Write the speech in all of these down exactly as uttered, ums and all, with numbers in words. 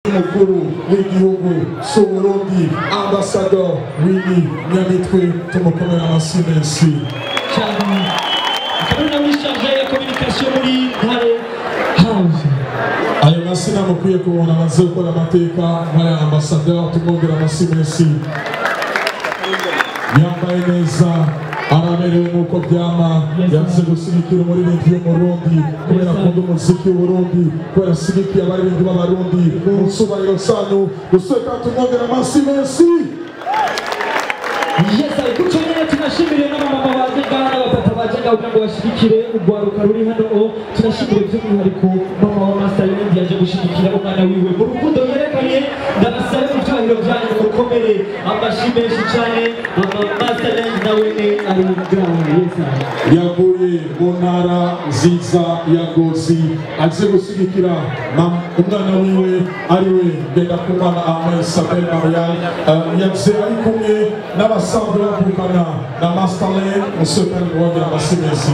Mukuru w'igihugu c'Uburundi Ambassador Willy Nyamitwe tumukomera amasi menshi cyane akabona muri charge ya communication muri Ntare House. Ayo masina mukwiye kubona amaze gukora amateka nk'aya Ambassador tumwongera amasi menshi yambaye neza araberewe nk'uko byama yavuze gushyigikira umuririmbyi w'umurundi kubera akunda umuziki w'uburundi kubera ashyigikiye abaririmbyi b'abarundi mu cyubahiro cyanyu guseka tumwongera amasi menshi. Yes, I put your name to Nashimire n'abamama baje ngaha n'abapapa baje ngaha kugira ngo bashigikire urwaruka ruri hano. Tunashimire by'umwihariko mama wa Master Land yaje gushigikira umwana wiwe mu rukundo yerekanye. Ndabasaba mu byahiro byanyu mukomere amashyi menshi cyane. Mama Master Land nawe ni ari ground. Yes, yavuye mu ntara nziza ya Ngozi aje gushyigikira umwana wiwe ariwe Ngendakumana Ahmed Sabel Marial yaje ari kumwe n'abasanzwe bavukana na Master Land umusore wongera amasi menshi.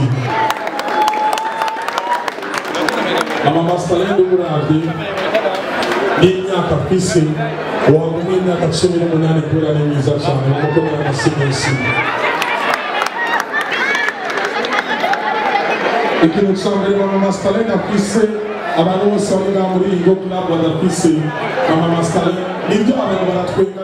Mama Master Land umuravye n'imyaka afise waba n'imyaka cumi n'umunani kubera ni mwiza cyane umukomera amasi menshi. Ikintu cyambere Mama Master Land afise abantu bose bari muri Ingo Club badafise Mama Master Land nibyo abantu baratwenga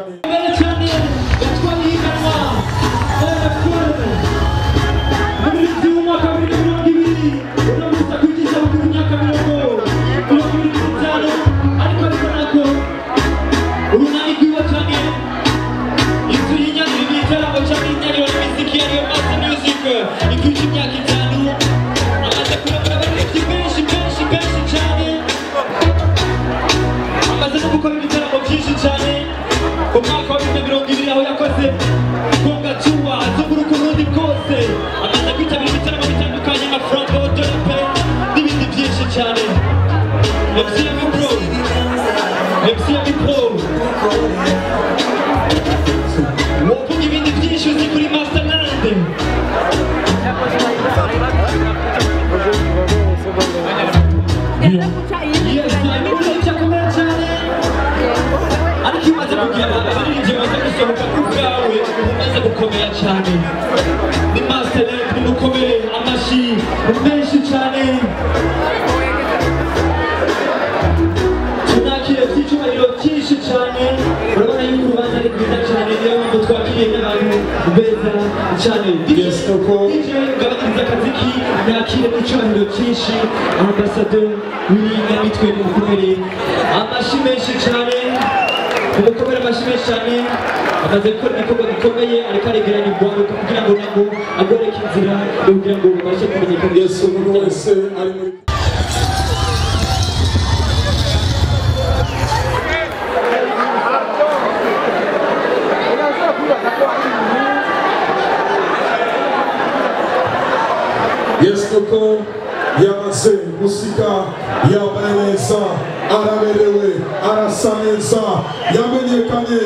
Ambassador Willy Nyamitwe mukomere amashyi menshi cyane umukomere amashyi menshi cyane amaze gukora ibikorwa bikomeye ariko aregeranya urwaruka kugira ngo nabo agoreke inzira kugira ngo babashe kumenyekana. Yesu umuntu wese ari muri Yesu ko yamaze gusika yambaye neza araberewe arasa neza yamenyekanye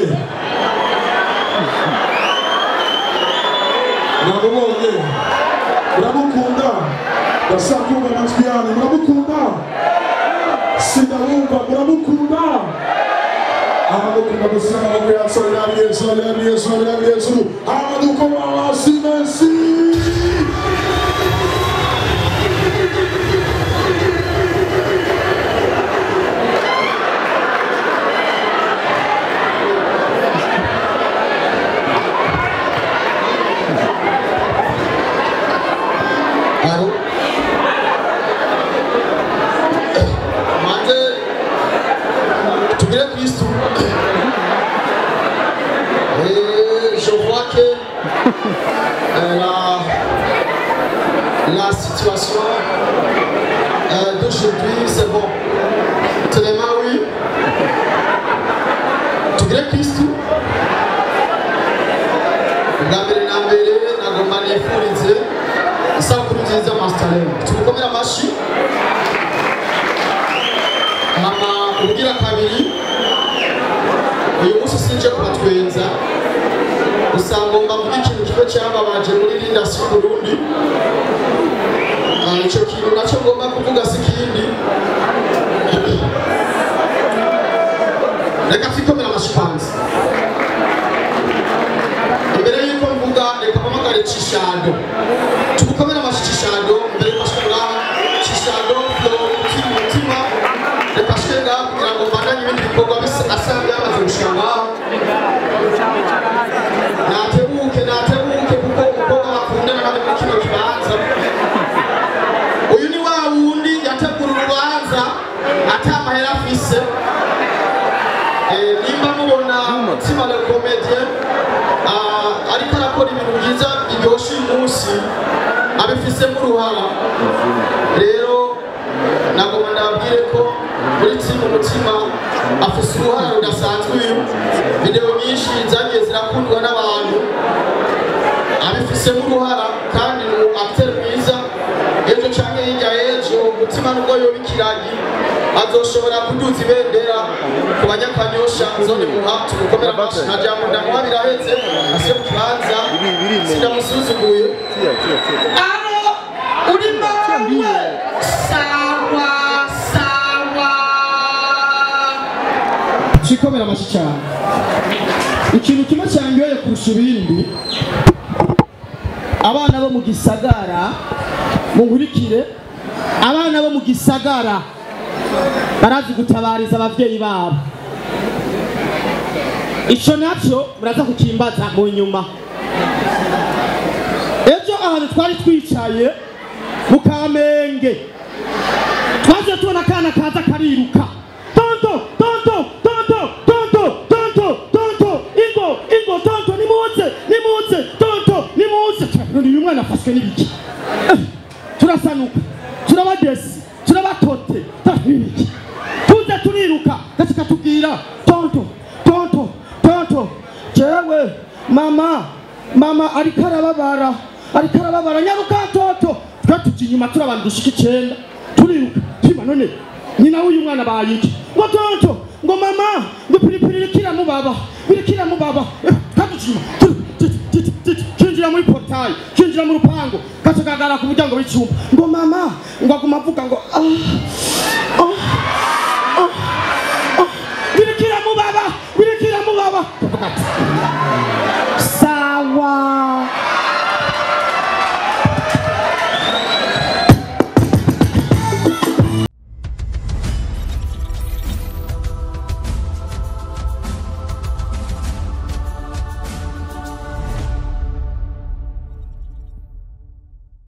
namubonye muramukunda ndashaka kumva amajwi yanyu muramukunda sinabumva muramukunda abamukunda gusa amaboko yacu ari hejuru ari hejuru ari hejuru amadukoma amasi menshi. La situation euh, d'aujourd'hui, c'est bon. Tellement oui. Tu dirais Christ Nambere nambere nagomba nifurize isabukuru nziza Master Land. Tukomera amashi. Mama ubugira kabiri. Uyu munsi sinje kubatwenza. Usanga mbavuga ikintu kibe cyababaje muri Lindas Burundi. Icyo kintu nacyo ngomba kuvuga si kindi reka twikomera amashipanzi imbere y'uko mvuga reka mpamagare Cishado tugukomera amashishado mbere y'amashura Cishado flow umutima reka shega kugira ngo mbandanye ibindi bikorwa asanga byamaze gushika ngaho natebuke natebuke kuko umukobwa bakundana nawe muri kino kibanza uyu ni wa wundi yategura urubanza atamahera afise nimba mubona umutima le comédien ariko arakora ibintu byiza biryoshye uyu munsi abifisemo uruhara rero nagomba ndababwire ko muri timu umutima afise uruhara rudasanzwe uyu video nyinshi zagiye zirakundwa n'abantu abifisemo uruhara kandi ni acteur mwiza ejo canke hirya y'ejo umutima nubwo yoba ikiragi azoshobora kuduza ibendera ku banyakanyosha zone muha tumukomera amashi nta jambo ndamuha biraheze asiye mu kibanza sinamusuzuguye aro uri mawe sawa sawa shikomera amashi cyane ikintu kimwe cyangyoye kurusha ibindi abana bo mu gisagara munkurikire abana bo mu gisagara barazi gutabariza abavyeyi babo ico nacyo muraza kukimbaza mu nyuma ejo ahantu twari twicaye mu Kamenge twaje tubona kana kaza kariruka tonto tonto tonto tonto tonto tonto ingo ingo tonto nimuze nimuze tonto nimuze uyu mwana afashwe n'ibiki turasanuka turabagesi turabatote tafibiki tuze turiruka gasika tubwira tonto tonto tonto jewe mama mama ariko arababara ariko arababara nyaruka tonto twatuji inyuma turabandushika icenda turiruka tima none nyina w'uyu mwana bayiki ngo tonto ngo mama ngo piripiri rikira mubaba birikira mubaba twatuji kinjira muri portail kinjira mu rupango kacagagara ku muryango w'icumba ngo mama ngo aguma avuga ngo ah